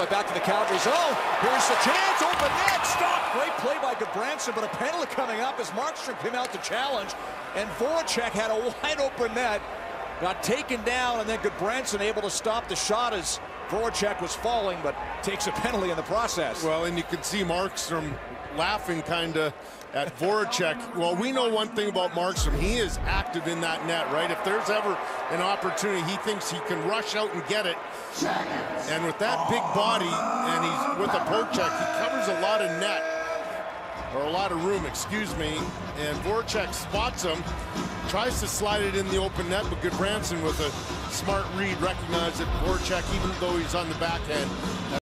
way back to the Calgary zone. Here's the chance, open net, stop. Great play by Gudbranson, but a penalty coming up as Markstrom came out to challenge, and Voracek had a wide open net, got taken down, and then Gudbranson able to stop the shot as Voracek was falling, but takes a penalty in the process. Well, and you can see Markstrom laughing kind of at Voracek. Well, we know one thing about Markstrom. He is active in that net, right? If there's ever an opportunity, he thinks he can rush out and get it. And with that big body, and he's with a poke check, he covers a lot of net, or a lot of room, excuse me. And Voracek spots him, tries to slide it in the open net, but Gudbranson with a smart read recognized that Voracek, even though he's on the backhand,